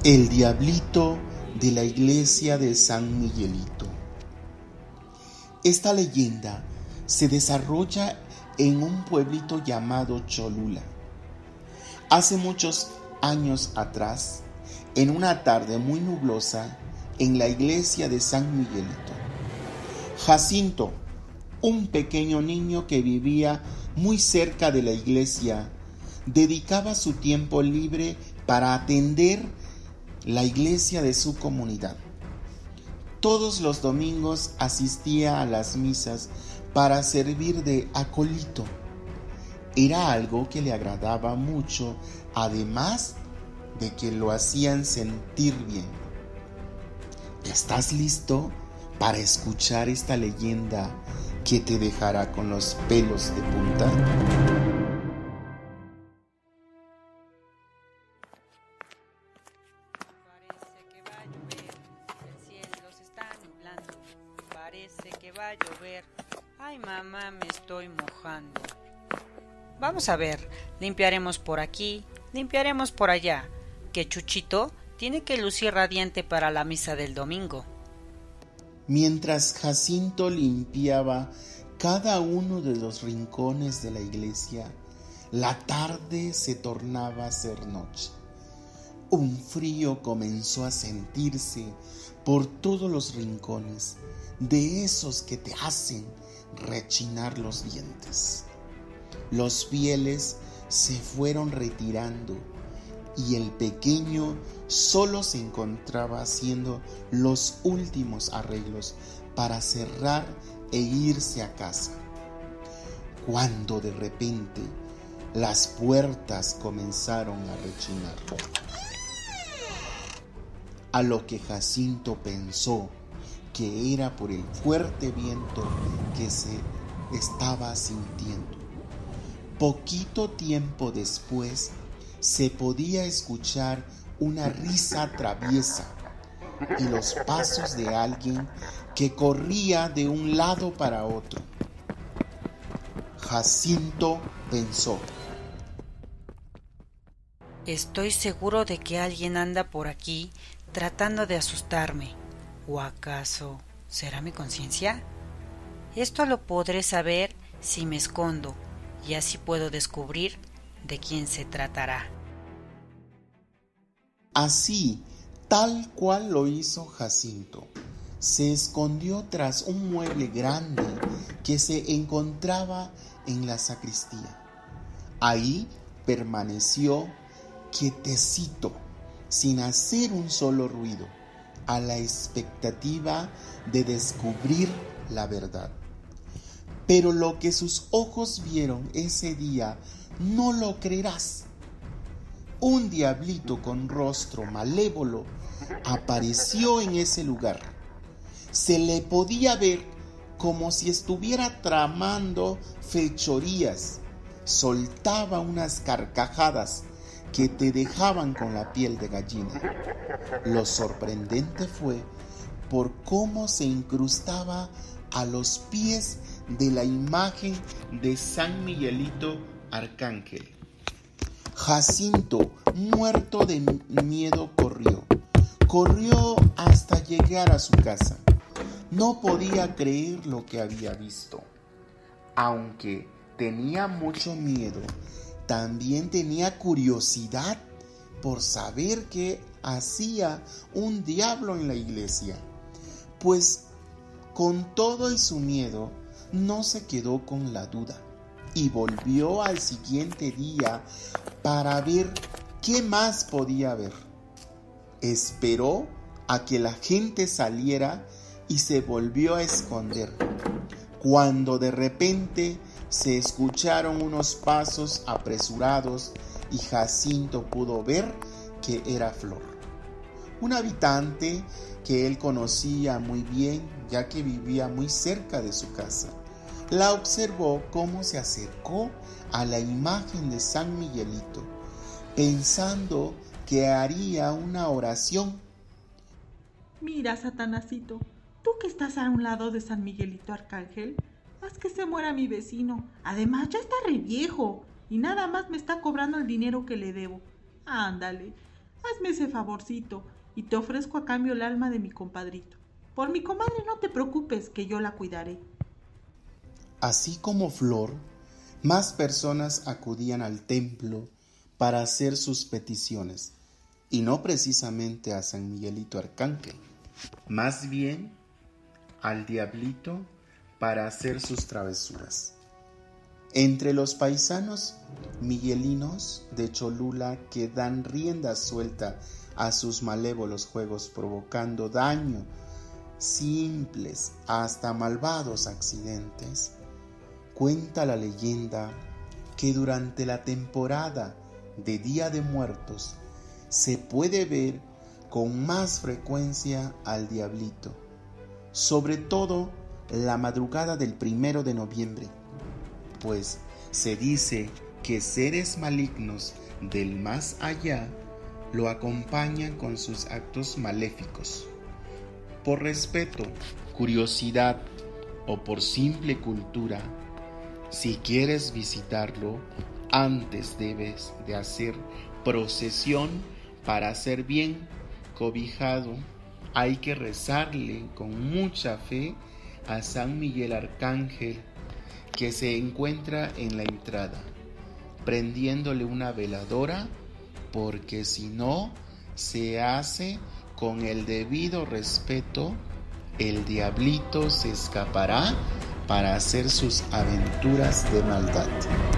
El diablito de la iglesia de San Miguelito. Esta leyenda se desarrolla en un pueblito llamado Cholula. Hace muchos años atrás, en una tarde muy nublosa, en la iglesia de San Miguelito, Jacinto, un pequeño niño que vivía muy cerca de la iglesia, dedicaba su tiempo libre para atender la iglesia de su comunidad. Todos los domingos asistía a las misas para servir de acolito. Era algo que le agradaba mucho, además de que lo hacían sentir bien. ¿Estás listo para escuchar esta leyenda que te dejará con los pelos de punta? Parece que va a llover. Ay, mamá, me estoy mojando. Vamos a ver, limpiaremos por aquí, limpiaremos por allá, que Chuchito tiene que lucir radiante para la misa del domingo. Mientras Jacinto limpiaba cada uno de los rincones de la iglesia, la tarde se tornaba a ser noche. Un frío comenzó a sentirse por todos los rincones, de esos que te hacen rechinar los dientes. Los fieles se fueron retirando y el pequeño solo se encontraba haciendo los últimos arreglos para cerrar e irse a casa, cuando de repente las puertas comenzaron a rechinar. A lo que Jacinto pensó que era por el fuerte viento que se estaba sintiendo. Poquito tiempo después se podía escuchar una risa traviesa y los pasos de alguien que corría de un lado para otro. Jacinto pensó: Estoy seguro de que alguien anda por aquí tratando de asustarme. ¿O acaso será mi conciencia? Esto lo podré saber si me escondo, y así puedo descubrir de quién se tratará. Así, tal cual lo hizo Jacinto, se escondió tras un mueble grande que se encontraba en la sacristía. Ahí permaneció quietecito, sin hacer un solo ruido, a la expectativa de descubrir la verdad. Pero lo que sus ojos vieron ese día no lo creerás. Un diablito con rostro malévolo apareció en ese lugar. Se le podía ver como si estuviera tramando fechorías. Soltaba unas carcajadas que te dejaban con la piel de gallina. Lo sorprendente fue por cómo se incrustaba a los pies de la imagen de San Miguelito Arcángel. Jacinto, muerto de miedo, corrió hasta llegar a su casa. No podía creer lo que había visto. Aunque tenía mucho miedo, también tenía curiosidad por saber qué hacía un diablo en la iglesia. Pues con todo y su miedo, no se quedó con la duda y volvió al siguiente día para ver qué más podía ver. Esperó a que la gente saliera y se volvió a esconder, cuando de repente se escucharon unos pasos apresurados y Jacinto pudo ver que era Flor, un habitante que él conocía muy bien, ya que vivía muy cerca de su casa. La observó cómo se acercó a la imagen de San Miguelito, pensando que haría una oración. Mira, Satanásito, tú que estás a un lado de San Miguelito Arcángel, haz que se muera mi vecino. Además, ya está re viejo y nada más me está cobrando el dinero que le debo. Ándale, Hazme ese favorcito y te ofrezco a cambio el alma de mi compadrito. Por mi comadre no te preocupes, que yo la cuidaré. Así como Flor, más personas acudían al templo para hacer sus peticiones, y no precisamente a San Miguelito Arcángel, más bien al diablito para hacer sus travesuras. Entre los paisanos miguelinos de Cholula, que dan rienda suelta a sus malévolos juegos, provocando daño, simples hasta malvados accidentes, cuenta la leyenda que durante la temporada de Día de Muertos se puede ver con más frecuencia al diablito, sobre todo la madrugada del 1 de noviembre, pues se dice que seres malignos del más allá lo acompañan con sus actos maléficos. Por respeto, curiosidad o por simple cultura, si quieres visitarlo, antes debes de hacer procesión para ser bien cobijado. Hay que rezarle con mucha fe a San Miguel Arcángel, que se encuentra en la entrada, prendiéndole una veladora, porque si no se hace con el debido respeto, el diablito se escapará para hacer sus aventuras de maldad.